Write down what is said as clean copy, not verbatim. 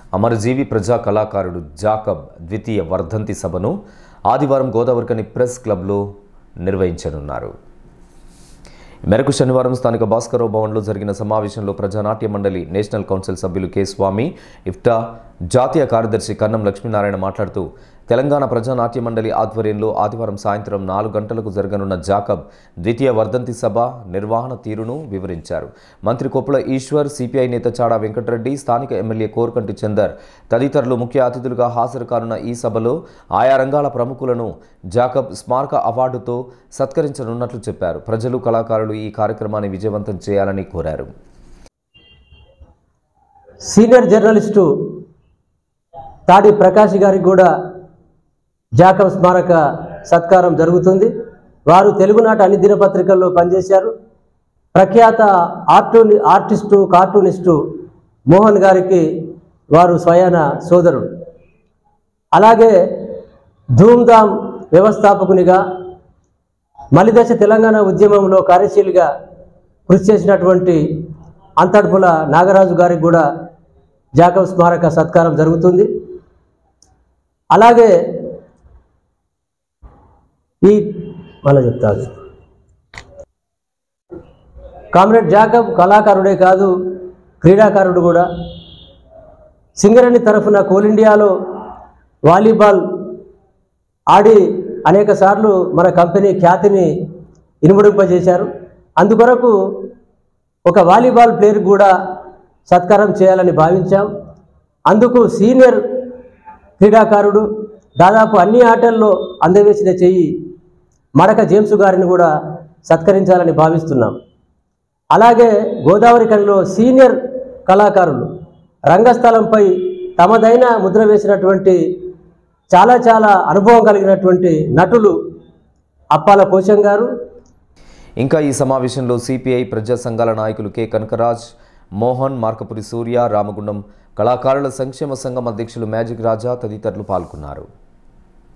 అమరజీవి ప్రజా కళాకారుడు జాకబ్ ద్వితీయ వర్ధంతి సభను ఆదివారం గోదావరికని ప్రెస్ క్లబ్లో నిర్వహించనున్నారు. మేరకు శనివారం స్థానిక భాస్కరరావు భవన్లో జరిగిన సమావేశంలో ప్రజానాట్య మండలి నేషనల్ కౌన్సిల్ సభ్యులు కె స్వామి, ఇఫ్టా జాతీయ కార్యదర్శి కన్నం లక్ష్మీనారాయణ మాట్లాడుతూ తెలంగాణ ప్రజానాట్య మండలి ఆధ్వర్యంలో ఆదివారం సాయంత్రం 4 గంటలకు జరగనున్న జాకబ్ ద్వితీయ వర్ధంతి సభ నిర్వహణ తీరును వివరించారు. మంత్రి కొప్పుల ఈశ్వర్, సిపిఐ నేత చాడా వెంకటరెడ్డి, స్థానిక ఎమ్మెల్యే కోరకంటి చందర్ తదితరులు ముఖ్య అతిథులుగా హాజరు కానున్న ఈ సభలో ఆయా రంగాల ప్రముఖులను జాకబ్ స్మారక అవార్డుతో సత్కరించనున్నట్లు చెప్పారు. ప్రజలు, కళాకారులు ఈ కార్యక్రమాన్ని విజయవంతం చేయాలని కోరారు. సీనియర్ జర్నలిస్టు తాడి ప్రకాష్ గారికి కూడా జాకబ్ స్మారక సత్కారం జరుగుతుంది. వారు తెలుగునాట అన్ని దినపత్రికల్లో పనిచేశారు. ప్రఖ్యాత ఆర్టిస్టు, కార్టూనిస్టు మోహన్ గారికి వారు స్వయాన సోదరుడు. అలాగే ధూమ్ధామ్ వ్యవస్థాపకునిగా, మలిదశ తెలంగాణ ఉద్యమంలో కార్యశీలిగా కృషి చేసినటువంటి అంతర్పుల నాగరాజు గారికి కూడా జాకబ్ స్మారక సత్కారం జరుగుతుంది. అలాగే ఈ మళ్ళీ చెప్తాను, కామ్రేడ్ జాకబ్ కళాకారుడే కాదు, క్రీడాకారుడు కూడా. సింగరేణి తరఫున కోల్ ఇండియాలో వాలీబాల్ ఆడి అనేక సార్లు మన కంపెనీ ఖ్యాతిని ఇనుమడింపజేశారు. అందుకొరకు ఒక వాలీబాల్ ప్లేయర్ కూడా సత్కారం చేయాలని భావించాం. అందుకు సీనియర్ క్రీడాకారుడు, దాదాపు అన్ని ఆటల్లో అందవేసిన చెయ్యి మడక జేమ్స్ గారిని కూడా సత్కరించాలని భావిస్తున్నాం. అలాగే గోదావరి కనిలో సీనియర్ కళాకారులు, రంగస్థలంపై తమదైన ముద్ర వేసినటువంటి చాలా అనుభవం కలిగినటువంటి నటులు అప్పాల పోచం గారు. ఇంకా ఈ సమావేశంలో సిపిఐ ప్రజా సంఘాల నాయకులు కె కనకరాజ్, మోహన్, మార్కపురి సూర్య, రామగుండం కళాకారుల సంక్షేమ సంఘం అధ్యక్షులు మ్యాజిక్ రాజా తదితరులు పాల్గొన్నారు.